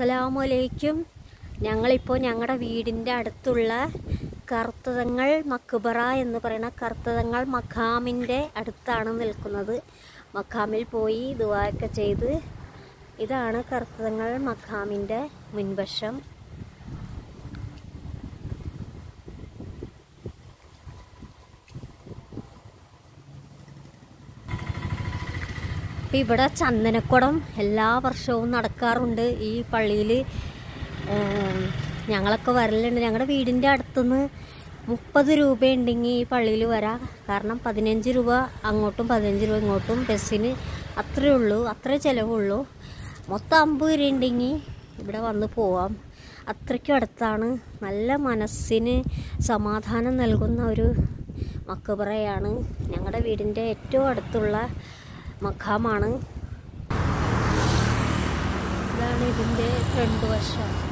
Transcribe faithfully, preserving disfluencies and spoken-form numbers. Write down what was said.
അസ്സലാമലൈക്കും. ഞങ്ങളിപ്പോൾ ഞങ്ങളുടെ വീടിൻ്റെ അടുത്തുള്ള കറുത്തതങ്ങൾ മക്ബറ എന്ന് പറയുന്ന കറുത്തതങ്ങൾ മഖാമിൻ്റെ അടുത്താണ് നിൽക്കുന്നത്. മഖാമിൽ പോയി ദുആയൊക്കെ ചെയ്ത്, ഇതാണ് കറുത്തതങ്ങൾ മഖാമിൻ്റെ മുൻവശം. ഇപ്പം ഇവിടെ ചന്ദനക്കുടം എല്ലാ വർഷവും നടക്കാറുണ്ട്. ഈ പള്ളിയിൽ ഞങ്ങളൊക്കെ വരലുണ്ട്. ഞങ്ങളുടെ വീടിൻ്റെ അടുത്തുനിന്ന് മുപ്പത് രൂപ ഉണ്ടെങ്കിൽ ഈ പള്ളിയിൽ വരാം. കാരണം പതിനഞ്ച് രൂപ അങ്ങോട്ടും പതിനഞ്ച് രൂപ ഇങ്ങോട്ടും ബസ്സിന് അത്രയേ ഉള്ളൂ, അത്രേ ചിലവുള്ളൂ. മൊത്തം അമ്പത് രൂപ ഉണ്ടെങ്കിൽ ഇവിടെ വന്ന് പോവാം. അത്രയ്ക്കും അടുത്താണ്. നല്ല മനസ്സിന് സമാധാനം നൽകുന്ന ഒരു മക്ബറയാണ്. ഞങ്ങളുടെ വീടിൻ്റെ ഏറ്റവും അടുത്തുള്ള മഖാമാണ്. ഇതാണ് ഇതിൻ്റെ ഫ്രണ്ട് വശം.